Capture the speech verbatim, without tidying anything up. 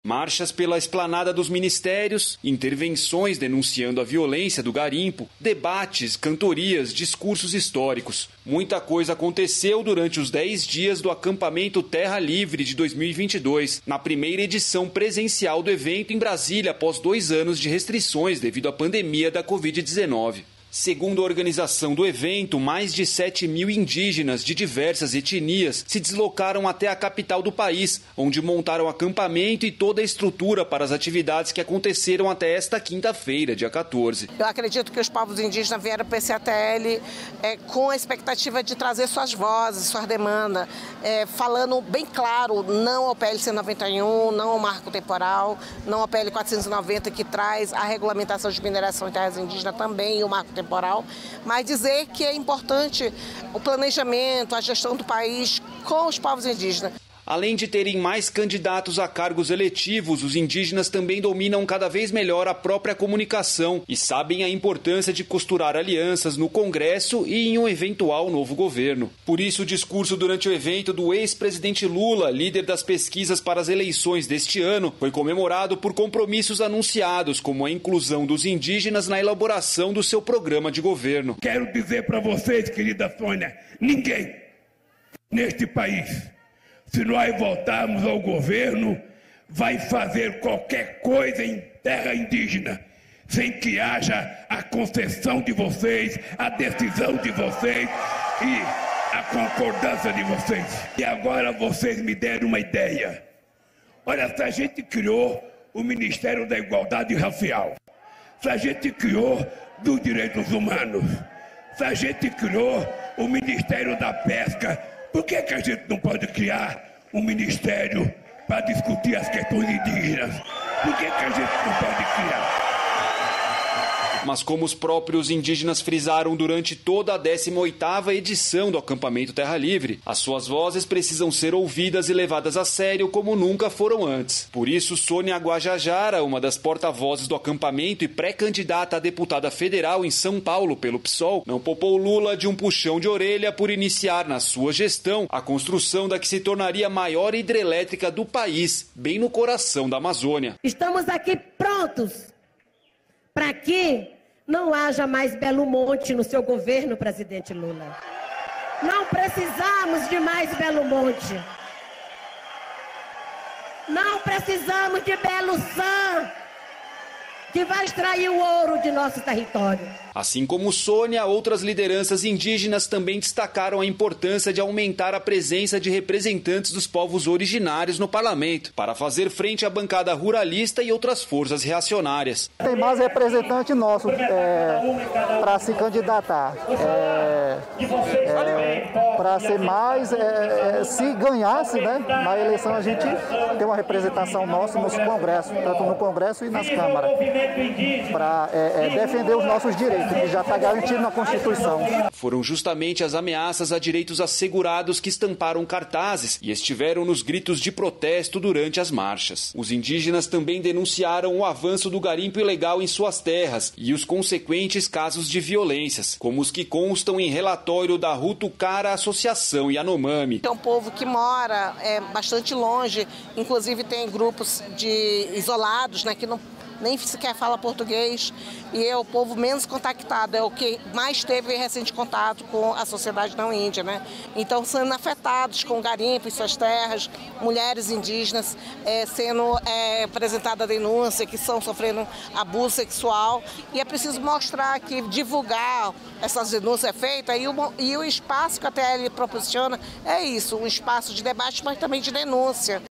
Marchas pela esplanada dos ministérios, intervenções denunciando a violência do garimpo, debates, cantorias, discursos históricos. Muita coisa aconteceu durante os dez dias do acampamento Terra Livre de dois mil e vinte e dois, na primeira edição presencial do evento em Brasília após dois anos de restrições devido à pandemia da covid dezenove. Segundo a organização do evento, mais de sete mil indígenas de diversas etnias se deslocaram até a capital do país, onde montaram acampamento e toda a estrutura para as atividades que aconteceram até esta quinta-feira, dia quatorze. Eu acredito que os povos indígenas vieram para esse A T L é, com a expectativa de trazer suas vozes, suas demandas, é, falando bem claro, não ao P L cento e noventa e um, não ao marco temporal, não ao P L quatrocentos e noventa, que traz a regulamentação de mineração em terras indígenas também, e o marco temporal. temporal, mas dizer que é importante o planejamento, a gestão do país com os povos indígenas. Além de terem mais candidatos a cargos eletivos, os indígenas também dominam cada vez melhor a própria comunicação e sabem a importância de costurar alianças no Congresso e em um eventual novo governo. Por isso, o discurso durante o evento do ex-presidente Lula, líder das pesquisas para as eleições deste ano, foi comemorado por compromissos anunciados, como a inclusão dos indígenas na elaboração do seu programa de governo. Quero dizer para vocês, querida Sônia, ninguém neste país, se nós voltarmos ao governo, vai fazer qualquer coisa em terra indígena, sem que haja a concessão de vocês, a decisão de vocês e a concordância de vocês. E agora vocês me deram uma ideia. Olha, se a gente criou o Ministério da Igualdade Racial, se a gente criou dos Direitos Humanos, se a gente criou o Ministério da Pesca, por que que a gente não pode criar um ministério para discutir as questões indígenas? Por que que a gente não pode criar? Mas como os próprios indígenas frisaram durante toda a décima oitava edição do acampamento Terra Livre, as suas vozes precisam ser ouvidas e levadas a sério como nunca foram antes. Por isso, Sônia Guajajara, uma das porta-vozes do acampamento e pré-candidata a deputada federal em São Paulo pelo P SOL, não poupou Lula de um puxão de orelha por iniciar na sua gestão a construção da que se tornaria a maior hidrelétrica do país, bem no coração da Amazônia. Estamos aqui prontos para que não haja mais Belo Monte no seu governo, presidente Lula. Não precisamos de mais Belo Monte. Não precisamos de Belo San, que vai extrair o ouro de nosso território. Assim como Sônia, outras lideranças indígenas também destacaram a importância de aumentar a presença de representantes dos povos originários no parlamento, para fazer frente à bancada ruralista e outras forças reacionárias. Tem mais representante nosso é, para se candidatar, é, é, para ser mais, é, é, se ganhasse, né, na eleição a gente tem uma representação nossa nos congressos, tanto no Congresso e nas câmaras, para é, é, defender os nossos direitos, que já está garantido na Constituição. Foram justamente as ameaças a direitos assegurados que estamparam cartazes e estiveram nos gritos de protesto durante as marchas. Os indígenas também denunciaram o avanço do garimpo ilegal em suas terras e os consequentes casos de violências, como os que constam em relatório da Rutucara Associação Yanomami. É um povo que mora é, bastante longe, inclusive tem grupos de isolados, né, que não nem sequer fala português, e é o povo menos contactado, é o que mais teve recente contato com a sociedade não índia, né? Então, sendo afetados com garimpo em suas terras, mulheres indígenas é, sendo é, apresentada a denúncia que estão sofrendo abuso sexual, e é preciso mostrar que divulgar essas denúncias é feita, e o, e o espaço que a T L proporciona é isso, um espaço de debate, mas também de denúncia.